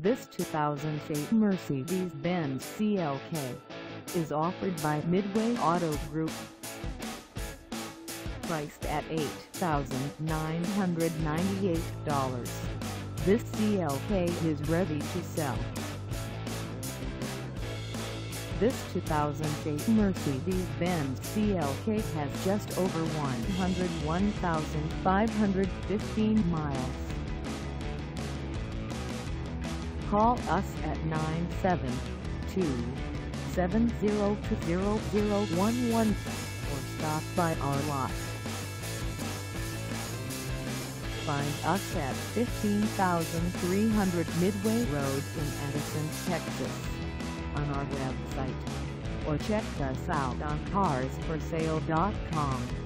This 2008 Mercedes-Benz CLK is offered by Midway Auto Group. Priced at $8,998, this CLK is ready to sell. This 2008 Mercedes-Benz CLK has just over 101,515 miles. Call us at 972-702-0011 or stop by our lot. Find us at 15,300 Midway Road in Addison, Texas, on our website, or check us out on carsforsale.com.